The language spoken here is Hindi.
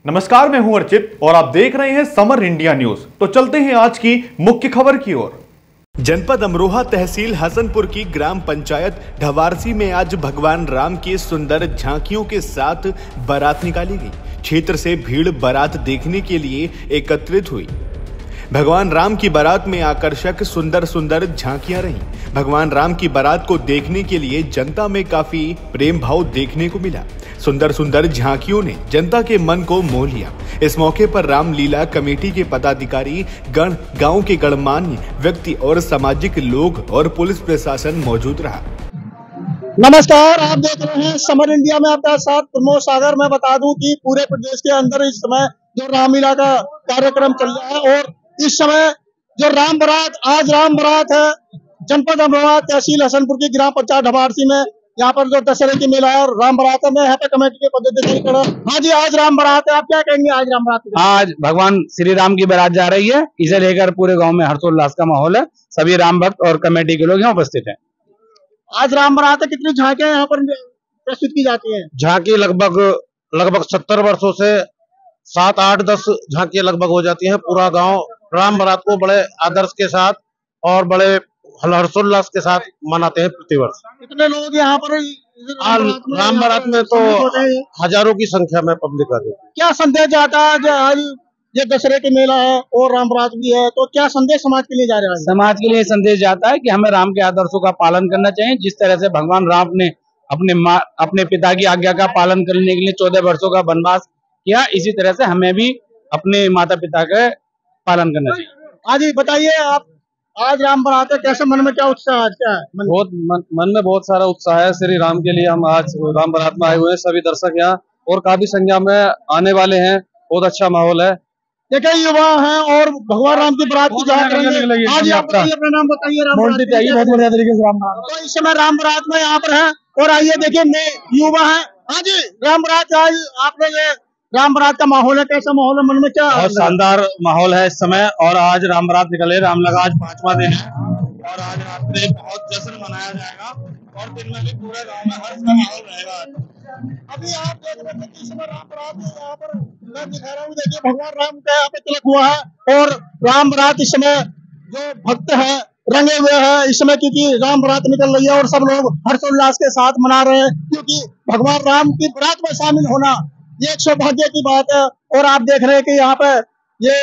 नमस्कार, मैं हूं अर्चित और आप देख रहे हैं समर इंडिया न्यूज। तो चलते हैं आज की मुख्य खबर की ओर। जनपद अमरोहा तहसील हसनपुर की ग्राम पंचायत ढवारसी में आज भगवान राम की सुंदर झांकियों के साथ बारात निकाली गई। क्षेत्र से भीड़ बारात देखने के लिए एकत्रित हुई। भगवान राम की बारात में आकर्षक सुंदर सुंदर झांकियां रहीं। भगवान राम की बारात को देखने के लिए जनता में काफी प्रेम भाव देखने को मिला। सुंदर सुंदर झांकियों ने जनता के मन को मोह लिया। इस मौके पर रामलीला कमेटी के पदाधिकारी गण, गांव के गणमान्य व्यक्ति और सामाजिक लोग और पुलिस प्रशासन मौजूद रहा। नमस्कार, आप देख रहे हैं समर इंडिया में आपका साथ प्रमोद सागर। मैं बता दूं कि पूरे प्रदेश के अंदर इस समय जो रामलीला का कार्यक्रम चल रहा है और इस समय जो राम बारात, आज राम बारात है जनपद अमरोहा तहसील हसनपुर की ग्राम पंचायत ढवारसी में। यहाँ पर जो दशहरे की मेला है और राम बारात है, मैं यहाँ पे कमेटी के पदाधिकारी। हाँ जी, आज राम बारात है, आप क्या कहेंगे? आज राम बारात, आज भगवान श्री राम की बारात जा रही है, इसे लेकर पूरे गांव में हर्षोल्लास का माहौल है। सभी राम भक्त और कमेटी के लोग यहाँ उपस्थित हैं। आज राम बारात है, कितनी झांकियां यहाँ पर प्रस्तुत की जाती है? झांकी लगभग 70 वर्षों से 7, 8, 10 झांकियां लगभग हो जाती हैं। पूरा गांव राम बारात को बड़े आदर्श के साथ और बड़े हर्षोल्लास के साथ मनाते हैं प्रतिवर्ष। कितने लोग यहाँ पर राम बारात में तो हजारों की संख्या में पब्लिक आती है। क्या संदेश जाता है जो आज ये दशहरे के मेला है और राम बारात भी है, तो क्या संदेश समाज के लिए जा रहा है? समाज के लिए संदेश जाता है कि हमें राम के आदर्शों का पालन करना चाहिए। जिस तरह से भगवान राम ने अपने पिता की आज्ञा का पालन करने के लिए 14 वर्षों का वनवास किया, इसी तरह से हमें भी अपने माता पिता का पालन करना चाहिए। आज ही बताइए, आप आज राम बारात है, कैसे मन में क्या उत्साह आज क्या है? मन में बहुत सारा उत्साह है। श्री राम के लिए हम आज राम बारात में आए हुए हैं। सभी दर्शक यहाँ और काफी संख्या में आने वाले हैं। बहुत अच्छा माहौल है। देखिए, युवा हैं और भगवान राम की बारात की जहाँ करेंगे। आज आप बताइए, अपना नाम बताइए। राम बहुत बढ़िया तरीके से राम बारात, तो इस समय राम बारात में यहाँ पर है और आइए देखिए, नए युवा है। हाँ जी, राम बारात आज आपने ये राम बारात का माहौल है, कैसा माहौल है? मन में क्या? बहुत शानदार माहौल है इस समय। और आज राम बारात निकले, रामलला आज 5वां दिन है और आज रात में बहुत जश्न मनाया जाएगा और दिन में भी पूरे गांव में हर्ष का माहौल रहेगा। अभी आप देख रहे थे कि इस समय राम बारात है, यहाँ पर मैं दिखा रहा हूँ। देखिए, भगवान राम का यहाँ पे तिलक हुआ है और राम बारात इस समय जो भक्त है रंगे हुए हैं इस समय, क्योंकि राम बारात निकल रही है और सब लोग हर्षोल्लास के साथ मना रहे हैं, क्योंकि भगवान राम की बारात में शामिल होना ये एक सौभाग्य की बात है। और आप देख रहे हैं कि यहाँ पे ये